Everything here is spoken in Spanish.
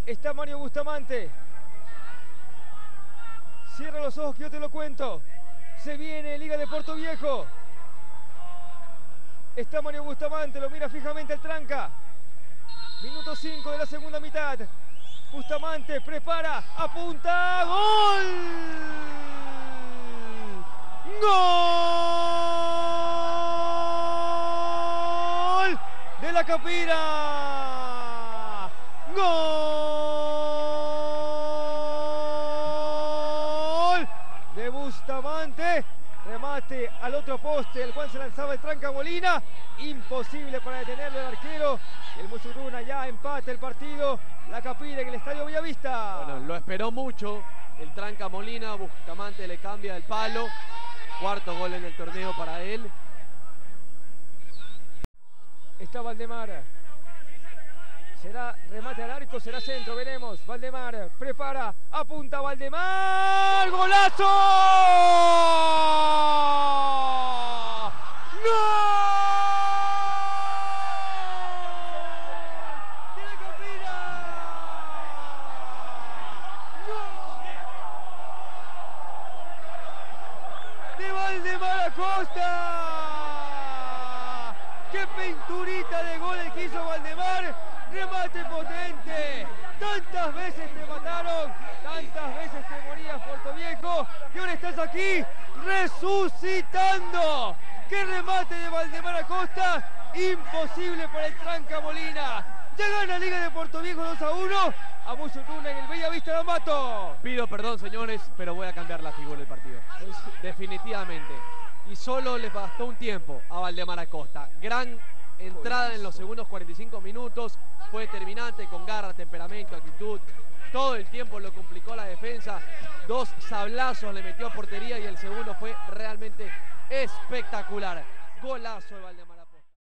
Está Mario Bustamante. Cierra los ojos que yo te lo cuento. Se viene Liga de Portoviejo. Está Mario Bustamante, lo mira fijamente el tranca. Minuto 5 de la segunda mitad. Bustamante prepara, apunta, ¡gol! ¡Gol! De la Capira. ¡Gol! De Bustamante. Remate al otro poste, el cual se lanzaba el tranca Molina. Imposible para detenerlo el arquero. El Musuruna ya empata el partido. La Capira en el Estadio Bellavista. Bueno, lo esperó mucho el tranca Molina. Bustamante le cambia el palo. Cuarto gol en el torneo para él. Está Valdemar. Será remate al arco, será centro, veremos. Valdemar prepara, apunta Valdemar. ¡Golazo! ¡Gol! ¡De la Capira! ¡Gol! ¡De Valdemar Acosta! ¡Qué pinturita de gol el que hizo Valdemar! Remate potente, tantas veces te mataron, tantas veces te morías Portoviejo y ahora estás aquí resucitando. ¡Qué remate de Valdemar Acosta! Imposible para el tranca Molina. Ya gana Liga de Portoviejo 2-1 a Musuruna en el Bellavista de Ambato. Pido perdón, señores, pero voy a cambiar la figura del partido. Definitivamente. Y solo les bastó un tiempo a Valdemar Acosta. Gran entrada en los segundos 45 minutos, fue determinante con garra, temperamento, actitud, todo el tiempo lo complicó la defensa, 2 sablazos le metió a portería y el segundo fue realmente espectacular. Golazo de Valdemar.